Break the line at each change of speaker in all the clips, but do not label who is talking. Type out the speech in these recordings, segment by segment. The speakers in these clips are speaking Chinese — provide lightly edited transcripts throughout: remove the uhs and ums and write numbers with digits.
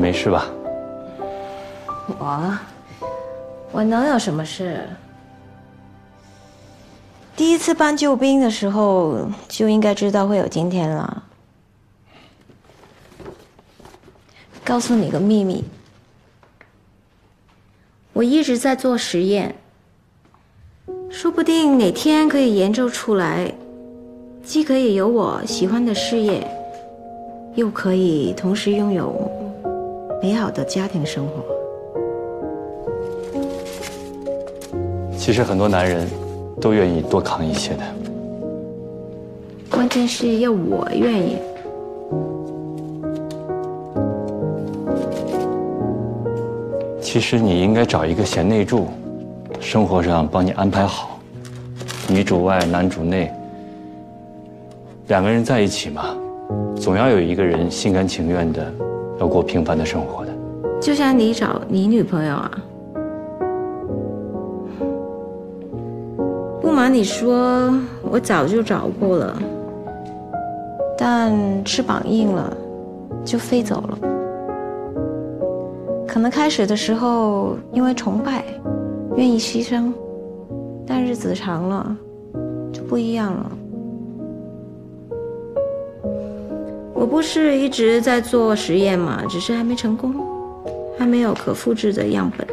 没事吧？
我能有什么事？第一次搬救兵的时候就应该知道会有今天了。告诉你个秘密，我一直在做实验，说不定哪天可以研究出来，既可以有我喜欢的事业，又可以同时拥有美好的家庭生活。
其实很多男人都愿意多扛一些的，
关键是要我愿意。
其实你应该找一个贤内助，生活上帮你安排好，女主外男主内，两个人在一起嘛，总要有一个人心甘情愿的要过平凡的生活的。
就像你找你女朋友啊，不瞒你说，我早就找过了，但翅膀硬了，就飞走了。可能开始的时候因为崇拜，愿意牺牲，但日子长了就不一样了。我不是一直在做实验嘛，只是还没成功，还没有可复制的样本。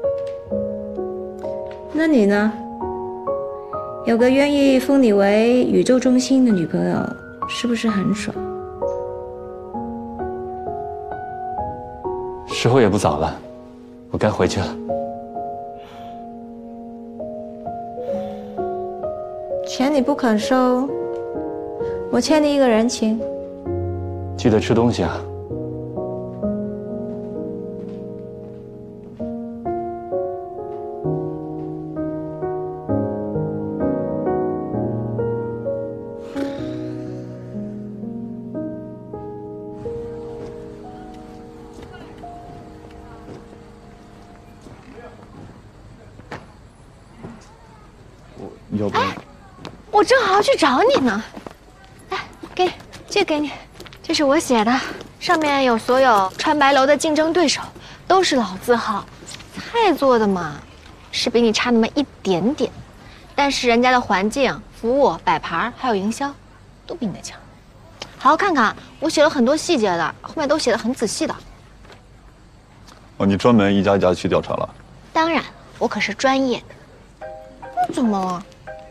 那你呢？有个愿意封你为宇宙中心的女朋友，是不是很爽？
时候也不早了，我该回去了。
钱你不肯收，我欠你一个人情。
记得吃东西啊。要不？
我正好要去找你呢。来，给你，这个给你，这是我写的，上面有所有川白楼的竞争对手，都是老字号，菜做的嘛，是比你差那么一点点，但是人家的环境、服务、摆盘还有营销，都比你的强。好好看看，我写了很多细节的，后面都写得很仔细的。
哦，你专门一家一家去调查了？
当然，我可是专业的。怎么了？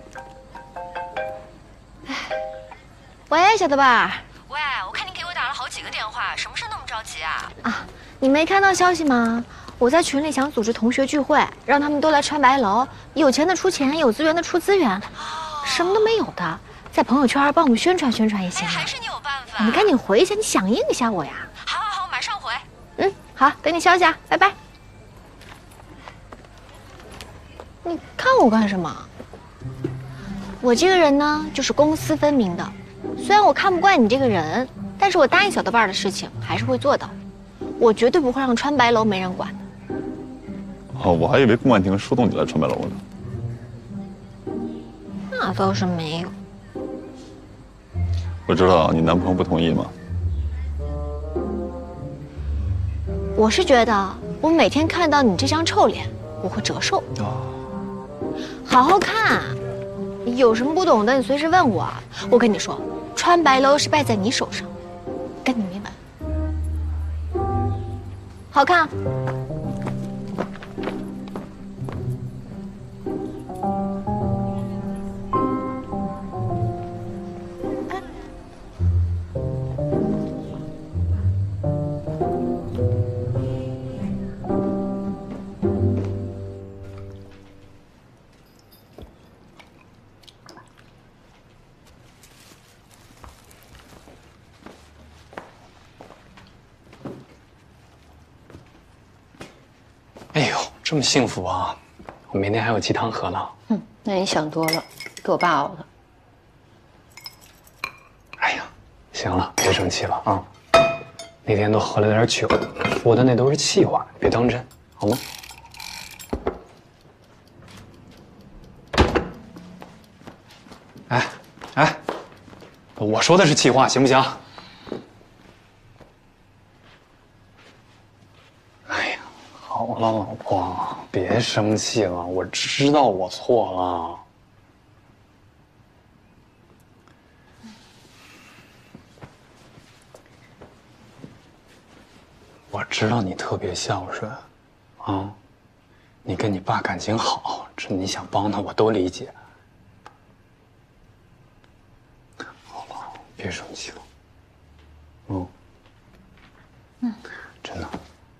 喂，小豆瓣儿。
喂，我看你给我打了好几个电话，什么事那么着急啊？
啊，你没看到消息吗？我在群里想组织同学聚会，让他们都来川白楼，有钱的出钱，有资源的出资源，什么都没有的，在朋友圈帮我们宣传宣传也行。
还是你有办法。
你赶紧回一下，你响应一下我呀。
好，好，好，马上回。
嗯，好，等你消息啊，拜拜。你看我干什么？我这个人呢，就是公私分明的。虽然我看不惯你这个人，但是我答应小豆瓣的事情还是会做到。我绝对不会让川白楼没人管的。
哦，我还以为顾曼婷说动你来川白楼呢。
那倒是没有。
我知道你男朋友不同意吗？
我是觉得，我每天看到你这张臭脸，我会折寿。好好看，有什么不懂的，你随时问我。我跟你说，川白楼是败在你手上，跟你没完。好看。
哎呦，这么幸福啊！我明天还有鸡汤喝呢。
那你想多了，给我爸熬的。
哎呀，行了，别生气了啊！那天都喝了点酒，说的那都是气话，别当真，好吗？哎，哎，我说的是气话，行不行？ 别生气了，我知道我错了。我知道你特别孝顺，啊，你跟你爸感情好，这你想帮他我都理解。好了，别生气了。真的。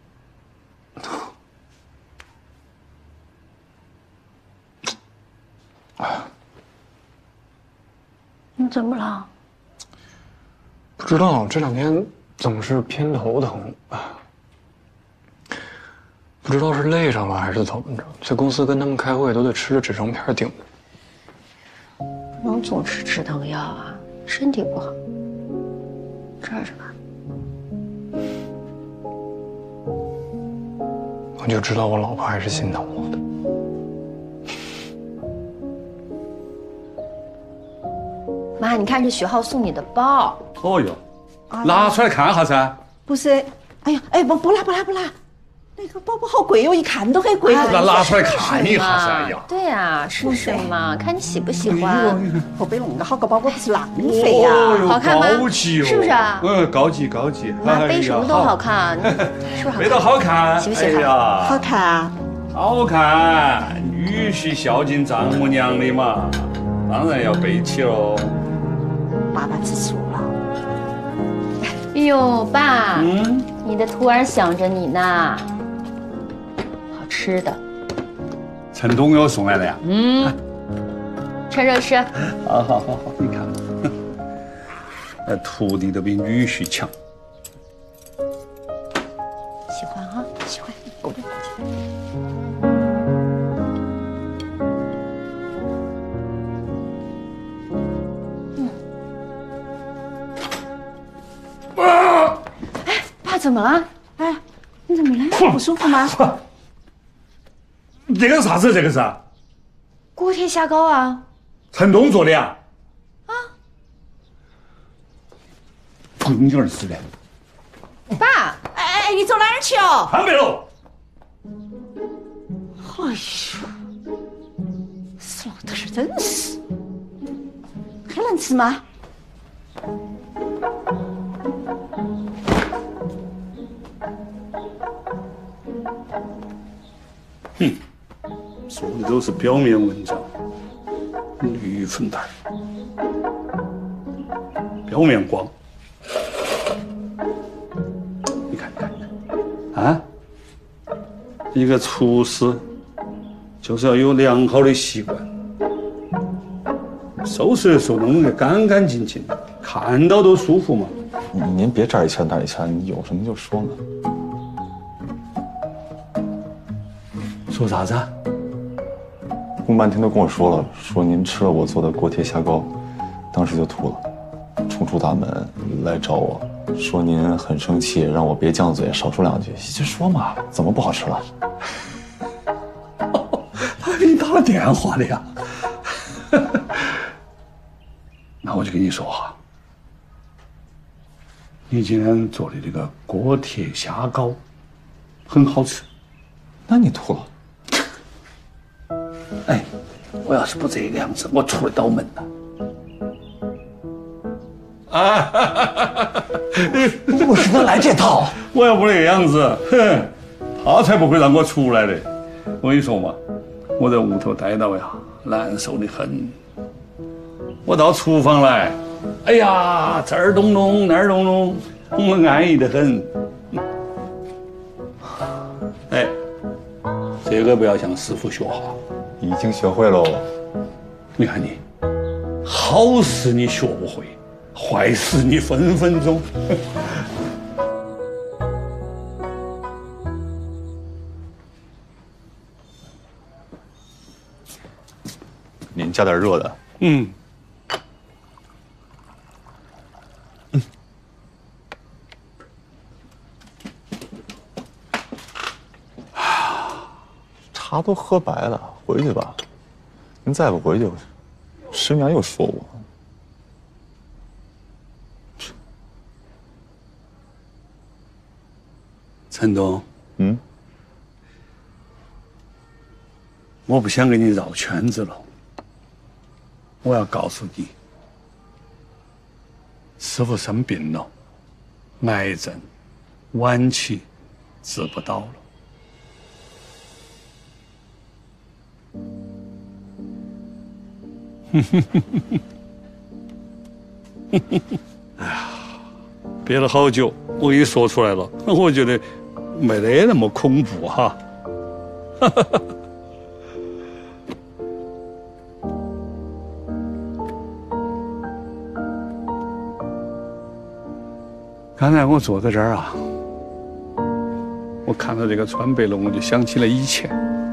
你怎么了？
不知道这2天总是偏头疼啊，不知道是累上了还是怎么着。在公司跟他们开会都得吃着止疼片顶着。
不能总吃止疼药啊，身体不好。这是吧？
我就知道我老婆还是心疼我的。
妈，你看这许浩送你的包。
哦哟，拿出来看下噻。
不是，哎呀，哎，不啦，那个包包好贵哟，一看都很贵。
那拿出来看一下噻！哎呀，
对呀，是什么？看你喜不喜欢。
我背那个好个包包不是浪费呀？
好看吗？
高级哦，
是不是啊？
高级。
妈背什么都好看，是不是好看？
背到好看，
喜不喜欢？
好看啊！
好看，女婿孝敬丈母娘的嘛，当然要背起喽。
爸爸吃醋了。
哎呦，爸，你的徒儿想着你呢。好吃的。
陈东又送来了呀？
趁热吃。
好，你看，那徒弟都比女婿强。
喜欢哈，喜欢。爸怎么了？
哎，你怎么了？不舒服吗？
这个是啥子？这个是
锅贴虾膏啊。
陈东做的呀？碰你儿子的。
爸，
哎，你走哪儿去哦？
安排喽。
哎呦，死老头儿真是，还能吃吗？
说的都是表面文章，驴粪蛋儿，表面光。你看，啊，一个厨师就是要有良好的习惯，收拾的时候弄得干干净净的，看到都舒服嘛。
您别这儿一拳那儿一拳，你有什么就说嘛。
说啥子啊？
公半天都跟我说了，说您吃了我做的锅贴虾膏，当时就吐了，冲出大门来找我，说您很生气，让我别犟嘴，少说2句。就说嘛，怎么不好吃了？
他给你打了电话的呀？那我就跟你说哈，你今天做的这个锅贴虾膏很好吃，
那你吐了？
哎，我要是不这个样子，我出得到门了。
我是能来这套？
我要不那个样子，哼，他才不会让我出来的。我跟你说嘛，我在屋头待到呀，难受的很。我到厨房来，哎呀，这儿动动，那儿动动，我安逸得很。哎，这个不要向师傅学哈。
已经学会喽。
你看你，好事你学不会，坏事你分分钟。
您加点热的。茶都喝白了，回去吧。您再不回去，师娘又说我。
陈东， 我不想跟你绕圈子了。我要告诉你，师傅生病了，癌症晚期，治不到了。哎呀，憋了好久，我给你说出来了，我觉得没得那么恐怖哈。刚才我坐在这儿啊，我看到这个川北楼，我就想起了以前。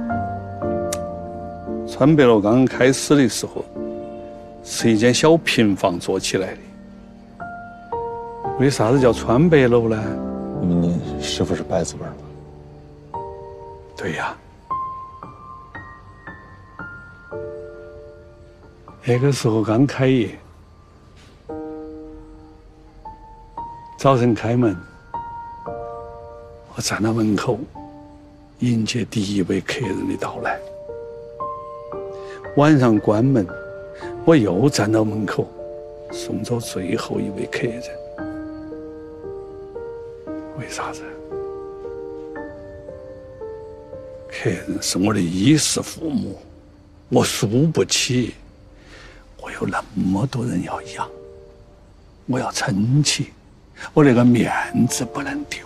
川北楼刚刚开始的时候，是一间小平房做起来的。为啥子叫川北楼呢？
因为您师傅是拜字辈嘛。
对呀。那个时候刚开业，早晨开门，我站到门口，迎接第一位客人的到来。晚上关门，我又站到门口，送走最后一位客人。为啥子？客人是我的衣食父母，我输不起，我有那么多人要养，我要撑起，我那个面子不能丢。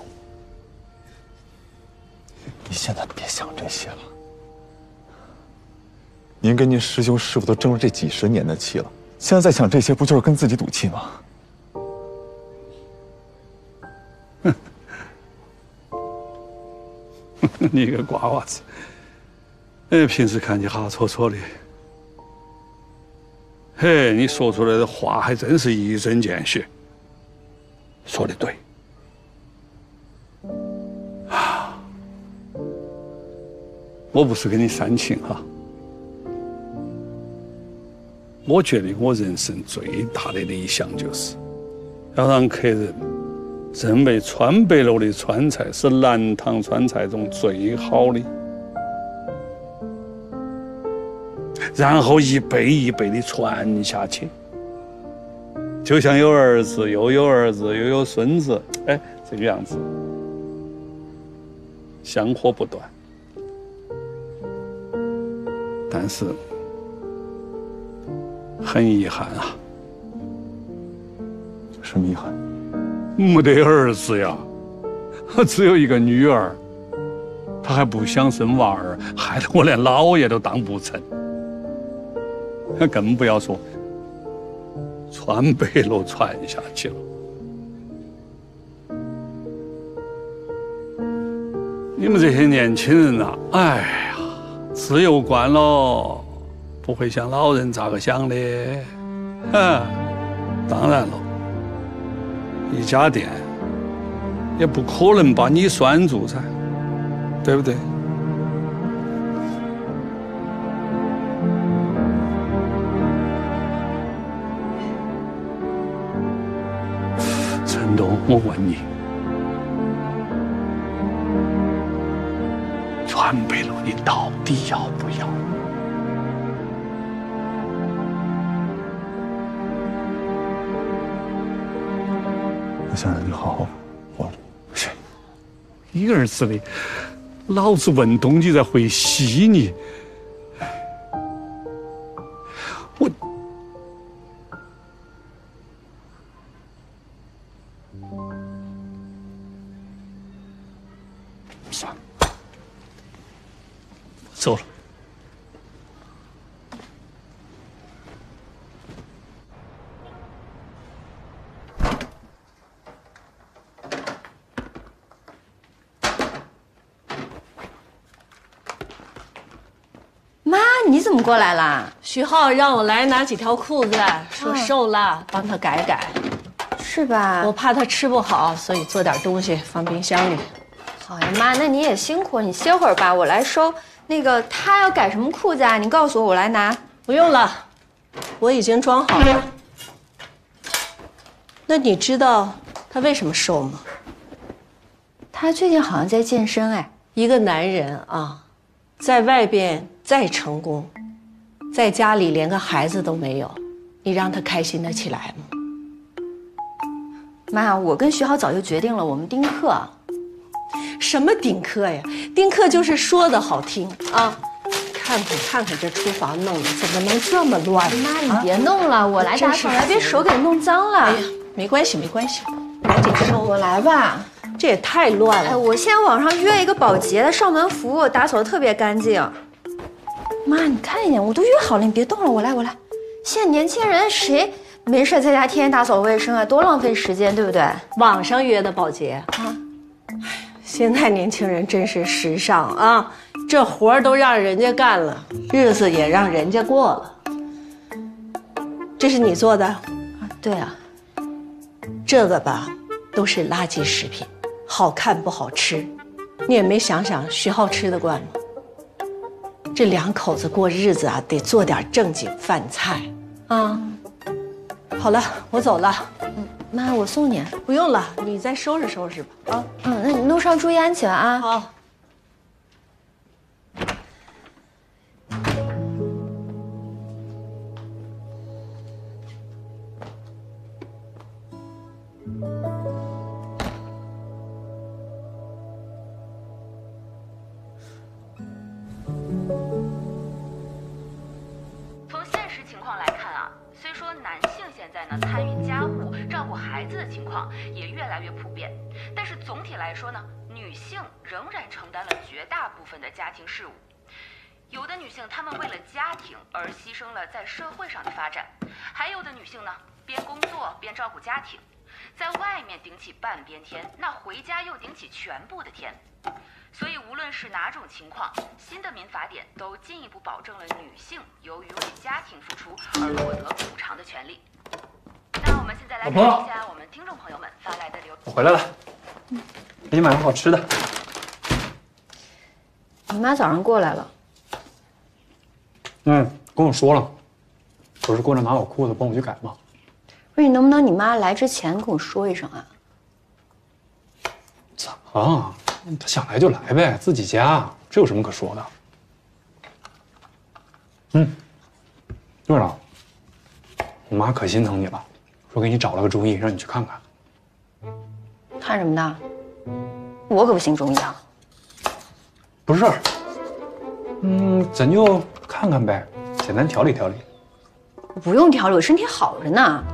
你现在别想这些了。您跟您师兄师傅都争了这几十年的气了，现在再想这些，不就是跟自己赌气吗？
你个瓜娃子，平时看你哈戳戳的，嘿，你说出来的话还真是一针见血，说的对。啊，我不是跟你煽情哈，我觉得我人生最大的理想就是要让客人认为川北楼的川菜是南唐川菜中最好的，然后一辈一辈的传下去，就像有儿子又有儿子又有孙子，哎，这个样子，香火不断。但是很遗憾啊，
什么遗憾？
没得儿子呀，只有一个女儿，她还不想生娃儿，害得我连老爷都当不成，更不要说川北楼传下去了。你们这些年轻人啊，哎呀，自由惯了，不会像老人咋个想的。当然了。一家店也不可能把你拴住噻，对不对？陈东，我问你，川北楼你到底要不要？
我想让你好好活着。
是，你儿子的，老子问东你在回西你，我算了，我走了。
你怎么过来啦？
徐浩让我来拿几条裤子，说瘦了，帮他改改。
是吧？
我怕他吃不好，所以做点东西放冰箱里。
好呀，妈，那你也辛苦，你歇会儿吧，我来收。那个他要改什么裤子啊？你告诉我，我来拿。
不用了，我已经装好了。那你知道他为什么瘦吗？
他最近好像在健身哎。
一个男人啊，在外边再成功，在家里连个孩子都没有，你让他开心得起来吗？
妈，我跟徐浩早就决定了，我们丁克。
什么丁克呀？丁克就是说的好听啊！看看这厨房弄的怎么能这么乱？
妈，你别弄了，我来打扫，来别手给弄脏了。
哎呀，没关系，赶紧收。
我来吧。
这也太乱了。
哎，我现在网上约一个保洁的上门服务，打扫的特别干净。妈，你看一眼，我都约好了，你别动了，我来。现在年轻人谁没事在家天天打扫卫生啊？多浪费时间，对不对？
网上约的保洁啊。现在年轻人真是时尚啊，这活儿都让人家干了，日子也让人家过了。这是你做的？啊，
对啊。
这个吧，都是垃圾食品，好看不好吃。你也没想想徐浩吃得惯吗？这两口子过日子啊，得做点正经饭菜啊。好了，我走了。
妈，我送你。
不用了，你再收拾收拾吧。啊，
那你路上注意安全啊。
好。
从现实情况来看啊，虽说男性现在呢参与家务、照顾孩子的情况也越来越普遍，但是总体来说呢，女性仍然承担了绝大部分的家庭事务。有的女性她们为了家庭而牺牲了在社会上的发展，还有的女性呢边工作边照顾家庭，在外面顶起半边天，那回家又顶起全部的天。所以无论是哪种情况，新的民法典都进一步保证了女性由于为家庭付出而获得补偿的权利。那我们现在来看一下我们听众朋友们发来的留言。
我回来了，给你买了好吃的。
你妈早上过来了。
跟我说了，不是过来拿我裤子帮我去改吗？
不是，你能不能你妈来之前跟我说一声啊？
怎么了？他想来就来呗，自己家，这有什么可说的？对了，我妈可心疼你了，说给你找了个中医，让你去看看。
看什么的？我可不信中医啊。
不是，咱就看看呗，简单调理调理。
不用调理，我身体好着呢。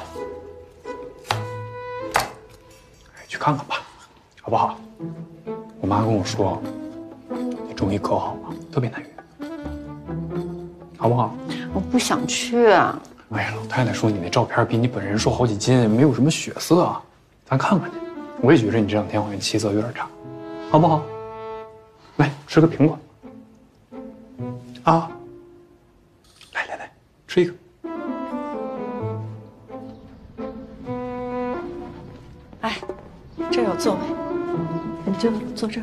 去看看吧，好不好？我妈跟我说，你中医可好了，特别难约，好不好？
我不想去。
哎呀，老太太说你那照片比你本人瘦好几斤，没有什么血色啊，咱看看去。我也觉着你这两天好像气色有点差，好不好？来吃个苹果。啊，来，吃一个。
哎，这有座位，你就坐这儿。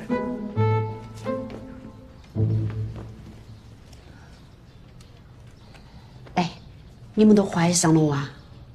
哎，你们都怀上了哇？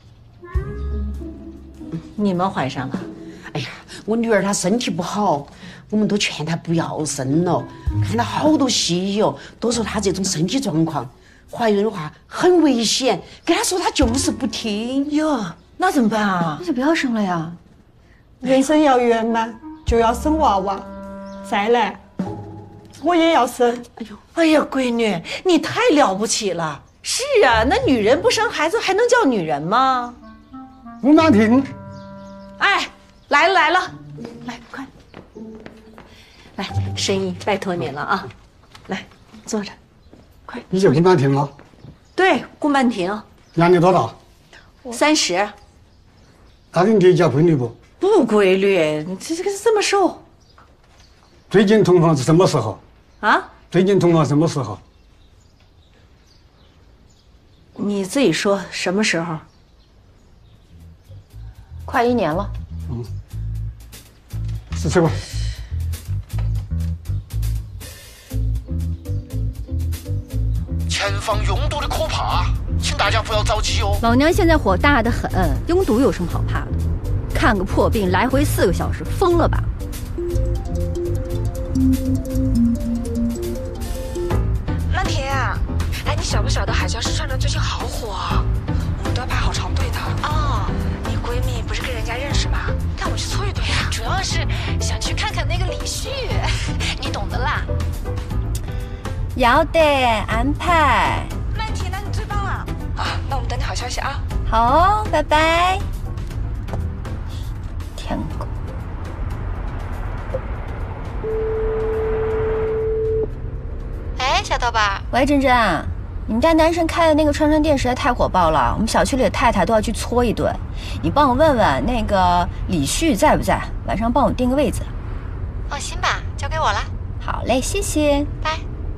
你们怀上了？
哎呀，我女儿她身体不好，我们都劝她不要生了。看了好多西医哦，都说她这种身体状况，怀孕的话很危险。跟她说她就是不听。
哟，那怎么办啊？
那就不要生了呀。
人生要圆满，就要生娃娃。再来，我也要生。
哎呀，闺女，你太了不起了。是啊，那女人不生孩子还能叫女人吗？
吴曼婷，
哎，来了，来快，来，申姨，拜托你了啊，来坐着，快。
你叫顾曼婷吗？
对，顾曼婷。
年龄多大
？30。
那你例假规律不？
不规律，你这么瘦。
最近同房是什么时候？
啊？
最近同房什么时候？
你自己说什么时候？
快1年了。
试吃吧。
前方拥堵的可怕，请大家不要着急哦。
老娘现在火大得很，拥堵有什么好怕的？看个破病来回4个小时，疯了吧？
那
晓不晓得海椒市串串最近好火，我们都要排好长队的。哦，你闺蜜不是跟人家认识吗？带我去搓一顿呀。主要是想去看看那个李旭，你懂的啦。
要得，安排。
曼婷，那你最棒了啊！那我们等你好消息啊。
好哦，拜拜。天狗。
哎，小豆瓣。
喂，珍珍，你们家男神开的那个串串店实在太火爆了，我们小区里的太太都要去搓一顿。你帮我问问那个李旭在不在，晚上帮我订个位子。
放心吧，交给我了。
好嘞，谢谢，
拜。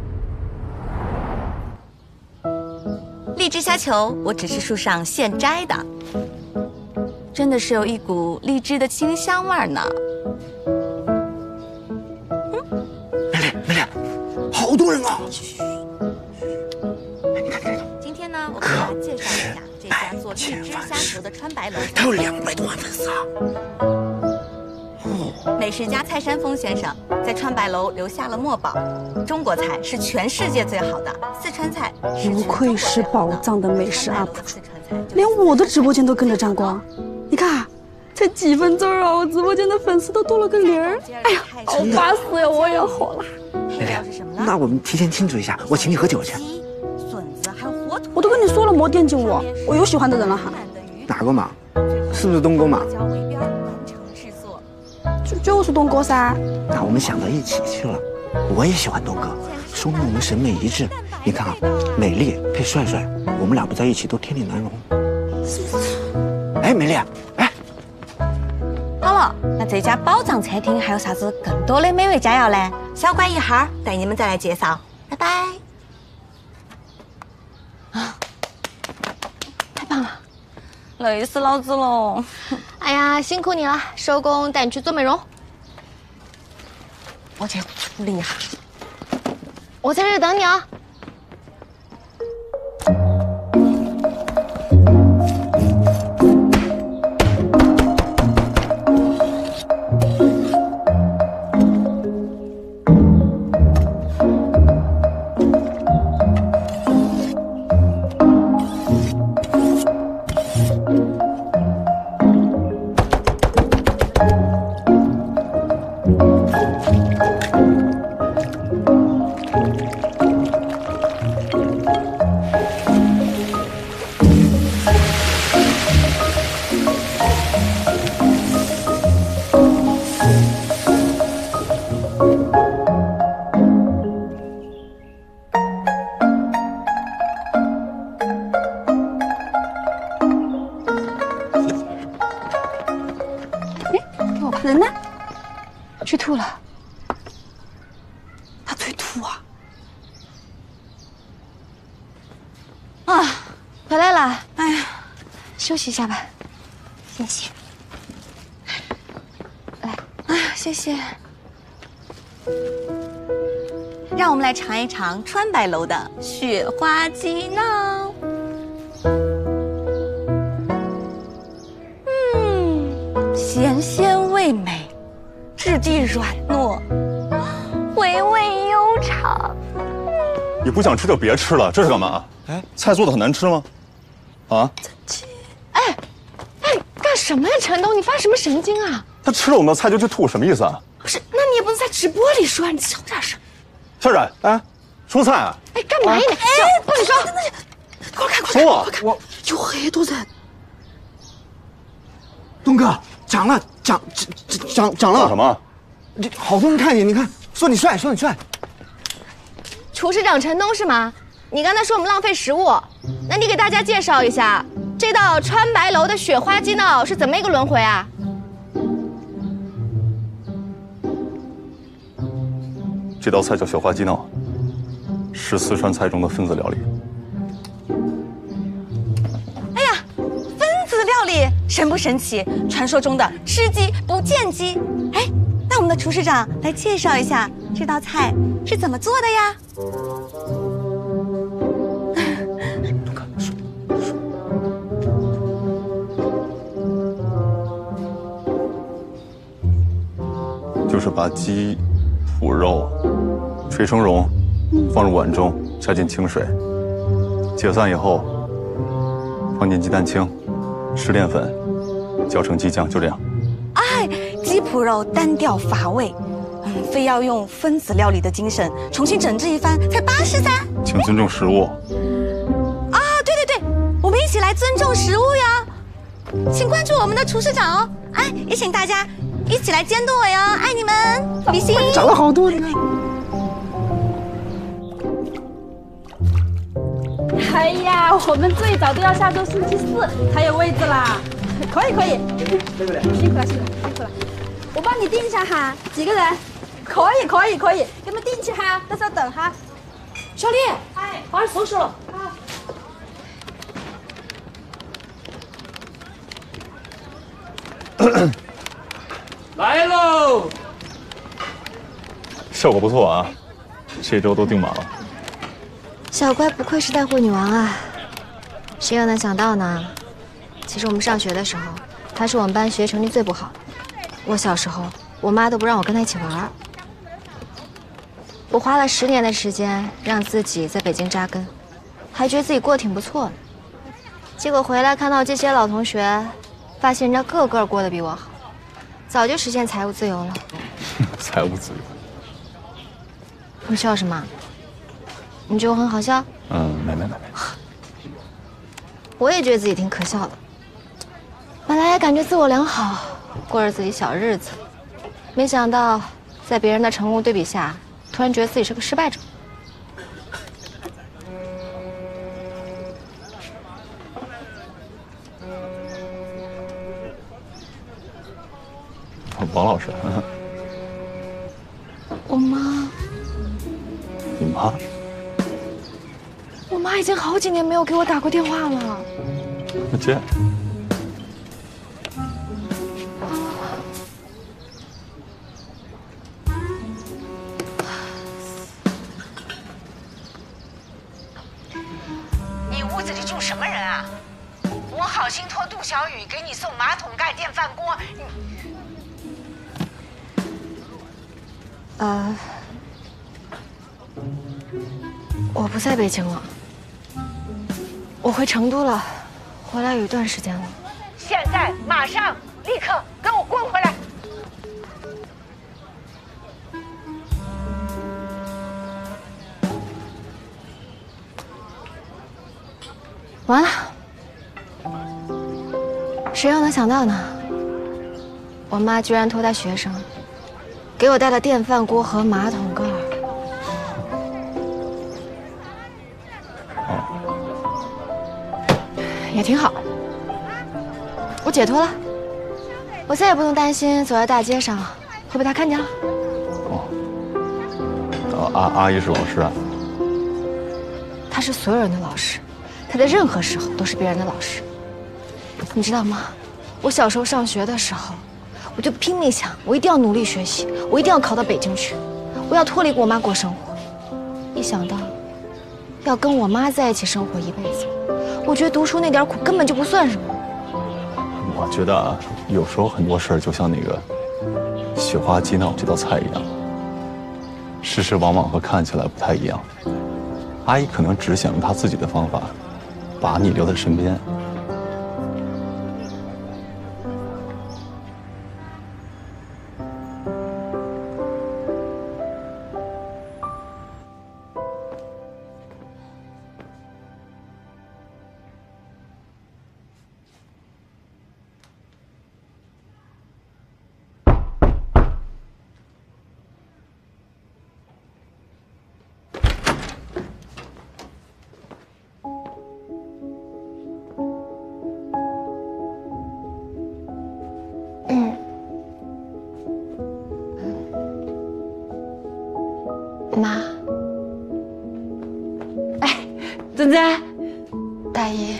荔枝虾球，我只是树上现摘的，真的是有一股荔枝的清香味呢。
美丽，好多人啊！
今天呢，我给大家介绍一下这家做荔枝虾球的川白楼，
它有200多万粉丝啊！
美食家蔡山峰先生在川白楼留下了墨宝，中国菜是全世界最好的，四川菜
不愧是宝藏的美食 UP 主，连我的直播间都跟着沾光。你看，才几分钟啊，我直播间的粉丝都多了个0儿。哎呀，好巴适呀，我也火了。
美丽，那我们提前庆祝一下，我请你喝酒去。
我都跟你说了，莫惦记我，我有喜欢的人了哈。
哪个嘛？是不是东哥嘛？
就是东哥噻。
那我们想到一起去了。我也喜欢东哥，说明我们审美一致。你看啊，美丽配帅帅，我们俩不在一起都天理难容。哎，美丽，哎，
好了，那这家宝藏餐厅还有啥子更多的美味佳肴呢？小关一会儿带你们再来介绍。拜拜。
啊，太棒了，
累死老子了。
哎呀，辛苦你了，收工带你去做美容。
我去处理一下，
我在这里等你啊。
人呢？去吐了。他催吐啊！
啊，回来了。哎呀，休息一下吧。谢谢。来，啊，谢谢。
让我们来尝一尝川白楼的雪花鸡闹。咸鲜味美，质地软糯，回味悠长。
你不想吃就别吃了，这是干嘛？哎，菜做的很难吃吗？啊？
哎，干什么呀，陈东？你发什么神经啊？
他吃了我们的菜就去吐，什么意思啊？
不是，那你也不能在直播里说，你小点声。
小冉，哎，说菜啊？
哎，干嘛呀你？不许说！快看，快看！
我
有很多人。
东哥，涨了，涨了！
什么？
这好多人看你，你看，说你帅，说你帅。
厨师长陈东是吗？你刚才说我们浪费食物，那你给大家介绍一下这道川白楼的雪花鸡闹是怎么一个轮回啊？
这道菜叫雪花鸡闹，是四川菜中的分子料理。
哎呀，分子料理神不神奇？传说中的吃鸡不见鸡。哎，那我们的厨师长来介绍一下这道菜是怎么做的呀？
就是把鸡脯肉捶成蓉，放入碗中，加进清水， 解散以后，放进鸡蛋清、吃淀粉，搅成鸡酱，就这样。
哎，鸡脯肉单调乏味，非要用分子料理的精神重新整治一番，才83。
请尊重食物。
啊，对对对，我们一起来尊重食物呀！请关注我们的厨师长哦，哎，也请大家一起来监督我哟，爱你们，比心。
长了好多，你看。
哎呀，我们最早都要下周星期4才有位置啦。可以，辛苦了。我帮你定一下哈，几个人？可以，给你们定起哈，到时候等哈。
小丽，哎，把人收拾了。
来喽！
效果不错啊，这周都订满了。
小乖不愧是带货女王啊！谁又能想到呢？其实我们上学的时候，她是我们班学习成绩最不好的。我小时候，我妈都不让我跟她一起玩。我花了10年的时间让自己在北京扎根，还觉得自己过得挺不错的。结果回来看到这些老同学，发现人家个个过得比我好，早就实现财务自由了。
财务自由？
你笑什么？你觉得我很好笑？
没。
我也觉得自己挺可笑的。本来感觉自我良好，过着自己小日子，没想到在别人的成功对比下，突然觉得自己是个失败者。
王老师，
我妈，
你妈？
我妈已经好几年没有给我打过电话了。
那接。
你屋子里住什么人啊？我好心托杜小雨给你送马桶盖、电饭锅，
我不在北京了，我回成都了，回来有一段时间了。
现在马上立刻跟我滚回来！
完了，谁又能想到呢？我妈居然托带学生，给我带了电饭锅和马桶盖。也挺好，我解脱了，我再也不用担心走在大街上会被他看见了。
阿姨是老师啊？
他是所有人的老师，他在任何时候都是别人的老师。你知道吗？我小时候上学的时候，我就拼命想，我一定要努力学习，我一定要考到北京去，我要脱离我妈过生活。一想到要跟我妈在一起生活一辈子，我觉得读书那点苦根本就不算什么。
我觉得啊，有时候很多事儿就像那个雪花鸡闹这道菜一样，事实往往和看起来不太一样。阿姨可能只想用她自己的方法，把你留在身边。
妈，
珍珍，
大姨，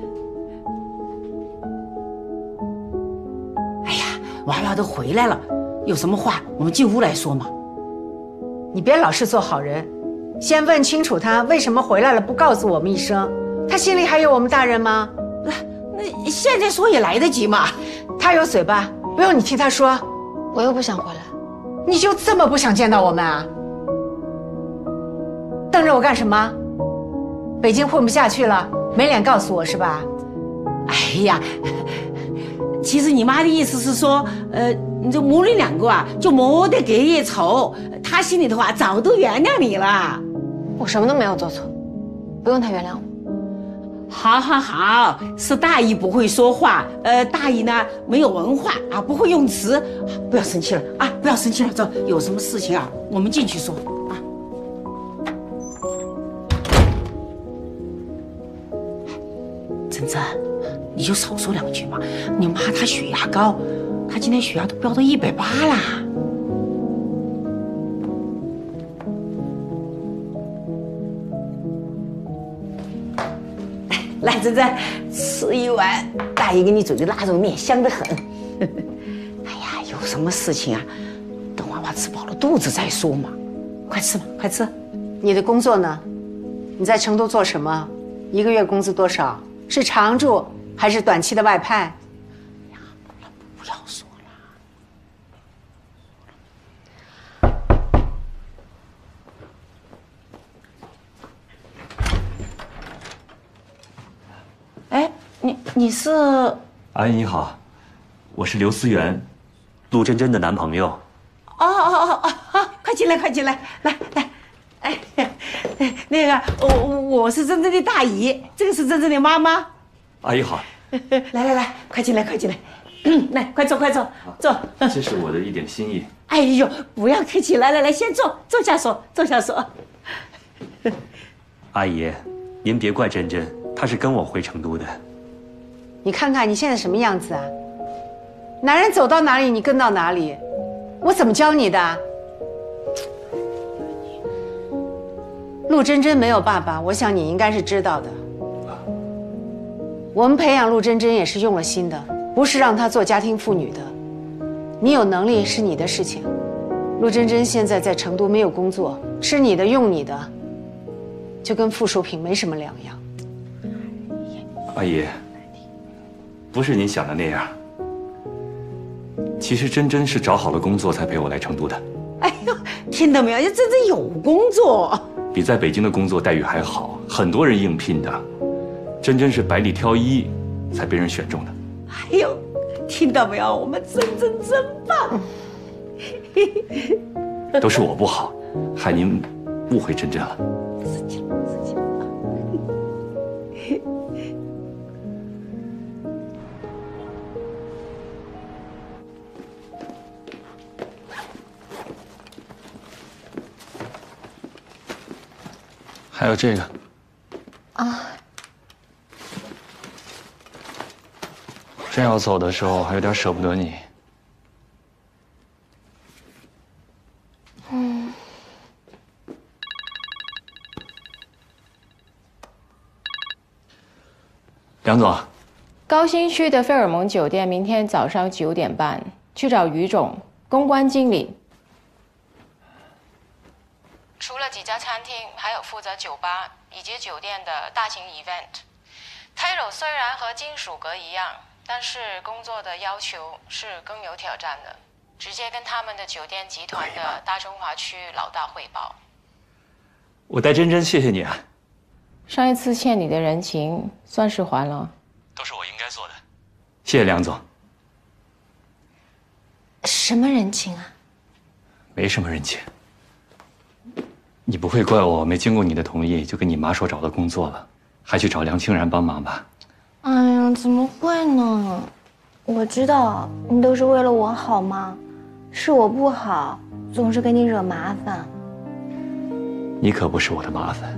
哎呀，娃娃都回来了，有什么话我们进屋来说嘛。
你别老是做好人，先问清楚他为什么回来了，不告诉我们一声，他心里还有我们大人吗？
那现在说也来得及嘛。
他有嘴巴，不用你替他说。
我又不想回来，
你就这么不想见到我们啊？瞪着我干什么？ 北京混不下去了，没脸告诉我是吧？
哎呀，其实你妈的意思是说，你这母女两个啊，就没得隔夜仇，她心里头啊早都原谅你了。
我什么都没有做错，不用他原谅我。
好，好，好，是大姨不会说话，大姨呢没有文化啊，不会用词，不要生气了啊，不要生气了，走，有什么事情啊，我们进去说啊。珍珍，你就少说两句嘛，你妈她血压高，她今天血压都飙到180啦。来，珍珍，吃一碗大姨给你煮的腊肉面，香得很。哎呀，有什么事情啊？等娃娃吃饱了肚子再说嘛。快吃吧，快吃。
你的工作呢？你在成都做什么？一个月工资多少？是常住还是短期的外派？
不要说了。哎，你是？
阿姨你好，我是刘思源，陆真真的男朋友。
哦，快进来，快进来，来。哎，那个我是真正的大姨，这个是真正的妈妈。
阿姨好。
来，快进来，快进来。来，快坐，坐。
这是我的一点心意。
哎呦，不要客气，来，先坐下说。
阿姨，您别怪真真，她是跟我回成都的。
你看看你现在什么样子啊？男人走到哪里你跟到哪里，我怎么教你的？陆真真没有爸爸，我想你应该是知道的。我们培养陆真真也是用了心的，不是让她做家庭妇女的。你有能力是你的事情。陆真真现在在成都没有工作，吃你的用你的，就跟附属品没什么两样。
阿姨，不是您想的那样。其实真真是找好了工作才陪我来成都的。
哎呦，听到没有？真真有工作，
比在北京的工作待遇还好，很多人应聘的。真真是百里挑一才被人选中的。
哎呦，听到没有？我们真真棒。
都是我不好，害您误会真真了。还有这个
啊，
真要走的时候还有点舍不得你。梁总，
高新区的费尔蒙酒店明天早上9点半去找于总，公关经理。除了几家餐厅，还有负责酒吧以及酒店的大型 event。title 虽然和金属阁一样，但是工作的要求是更有挑战的，直接跟他们的酒店集团的大中华区老大汇报。
我代真真谢谢你啊。
上一次欠你的人情算是还了，
都是我应该做的。谢谢梁总。
什么人情啊？
没什么人情。你不会怪我没经过你的同意就跟你妈说找到工作了，还去找梁清然帮忙吧？
哎呀，怎么会呢？我知道你都是为了我好吗？是我不好，总是给你惹麻烦。
你可不是我的麻烦。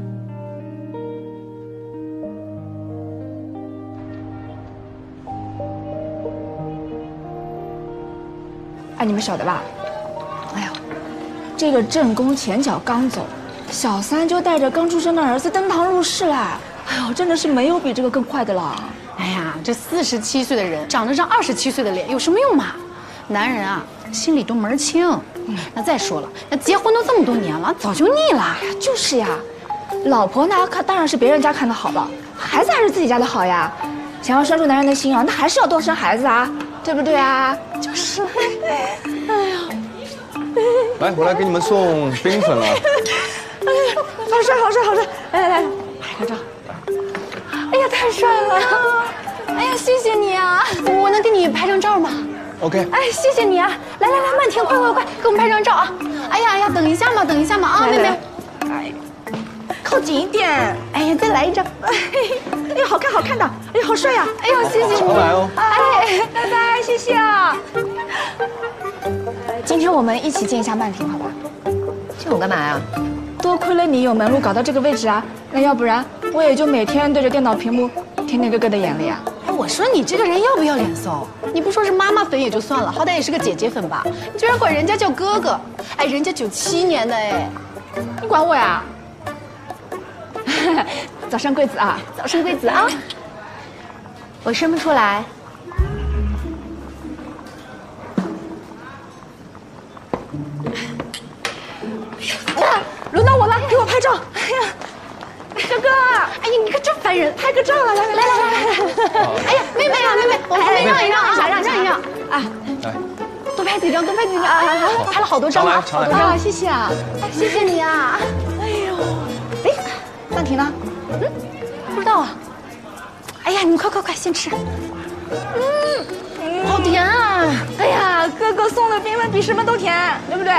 哎，你们晓得吧？哎呀，这个正宫前脚刚走，小三就带着刚出生的儿子登堂入室啦！哎呦，真的是没有比这个更快的了。
哎呀，这47岁的人长着张27岁的脸，有什么用嘛？男人啊，心里都门儿清。那再说了，那结婚都这么多年了，早就腻了。
哎呀，就是呀，老婆呢，当然是别人家看的好了，孩子还是自己家的好呀。想要拴住男人的心啊，那还是要多生孩子啊，对不对啊？就是。哎呀，
来，我来给你们送冰粉了。
哎呀，好事好事好事！来，拍个照。
呀，太帅了！哎呀，谢谢你啊！我能给你拍张照吗
？OK。
哎，谢谢你啊！来，曼婷，快，给我们拍张照啊！哎呀，等一下嘛啊，妹妹，
哎，靠近一点。
哎呀，再来一张。
哎呀，好看的，哎呀，好帅呀！
哎呦，谢谢你。
常来哦。
哎，拜拜，谢谢啊。
今天我们一起见一下曼婷，好吧？
见我干嘛呀？
多亏了你有门路搞到这个位置啊，那要不然我也就每天对着电脑屏幕天天咯咯的演了呀。
哎，我说你这个人要不要脸嗖？你不说是妈妈粉也就算了，好歹也是个姐姐粉吧？你居然管人家叫哥哥！哎，人家97年的哎，
你管我呀？早生贵子啊，早生贵子啊！
我生不出来。
轮到我了，给我拍照。哎呀，哥哥，
哎呀，你可真烦人！
拍个照了，来。
哎呀，妹妹，我们让一让啊！
来，
多拍几张啊！拍了好多张了，
好多张，
谢谢啊，谢谢你啊！
哎呦，
哎，曼婷呢？不知道啊。哎呀，你快，先吃。好甜啊！
哎呀，哥哥送的冰粉比什么都甜，对不对？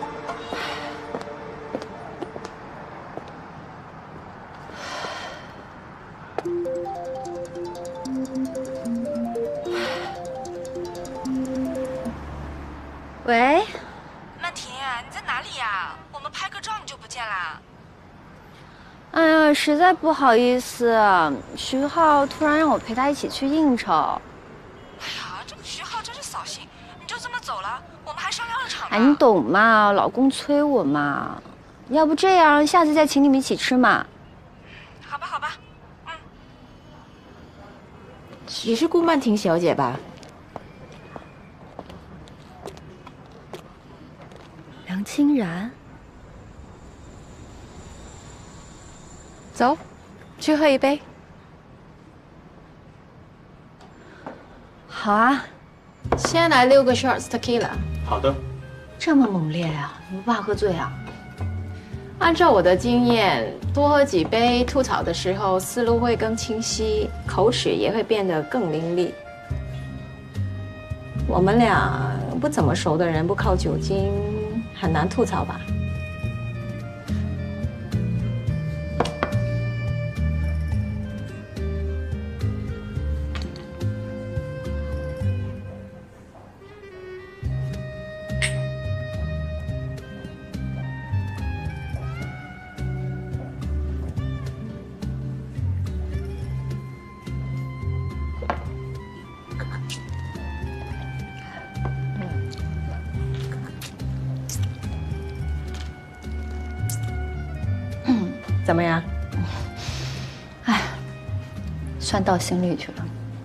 喂，
曼婷，你在哪里呀？我们拍个照你就不见啦？
哎呀，实在不好意思，徐浩突然让我陪他一起去应酬。
哎呀，这个徐浩真是扫兴，你就这么走了，我们还商量了场呢。
哎，你懂嘛？老公催我嘛。要不这样，下次再请你们一起吃嘛。
好吧，
你是顾曼婷小姐吧？
梁清然，
走，去喝一杯。
好啊，
先来6个 shots tequila。
好的。
这么猛烈呀？你不怕喝醉啊？
按照我的经验，多喝几杯，吐槽的时候思路会更清晰，口齿也会变得更伶俐。我们俩不怎么熟的人，不靠酒精很难吐槽吧？怎么样？
哎，算到心里去了。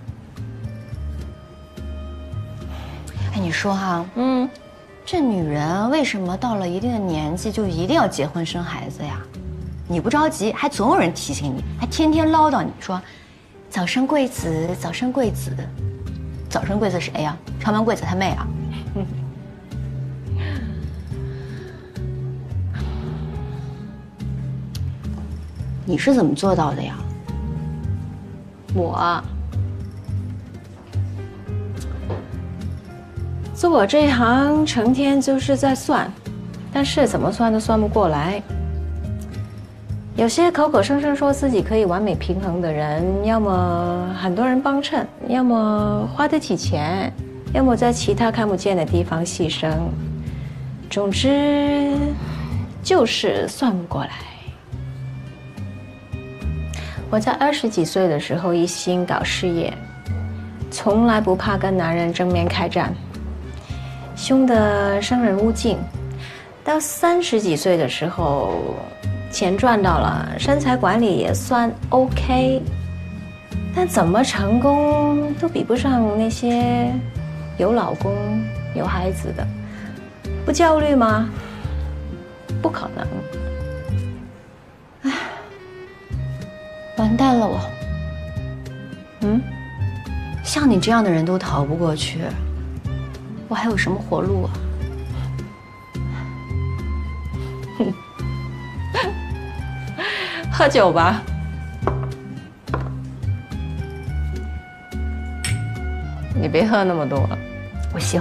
哎，你说哈，这女人为什么到了一定的年纪就一定要结婚生孩子呀？你不着急，还总有人提醒你，还天天唠叨你说，早生贵子，早生贵子。早生贵子谁呀？长门贵子他妹啊！你是怎么做到的呀？
做我这一行，成天就是在算，但是怎么算都算不过来。有些口口声声说自己可以完美平衡的人，要么很多人帮衬，要么花得起钱，要么在其他看不见的地方牺牲。总之，就是算不过来。我在20几岁的时候一心搞事业，从来不怕跟男人正面开战，凶得生人勿近。到30几岁的时候，钱赚到了，身材管理也算 OK， 但怎么成功都比不上那些有老公、有孩子的。不焦虑吗？不可能。
完蛋了我。像你这样的人都逃不过去，我还有什么活路啊？
喝酒吧。
你别喝那么多了。
我行。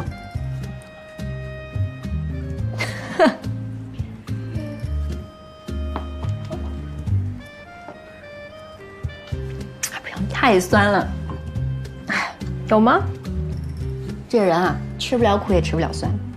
不行，太酸了。哎，有吗？这人啊，吃不了苦也吃不了酸。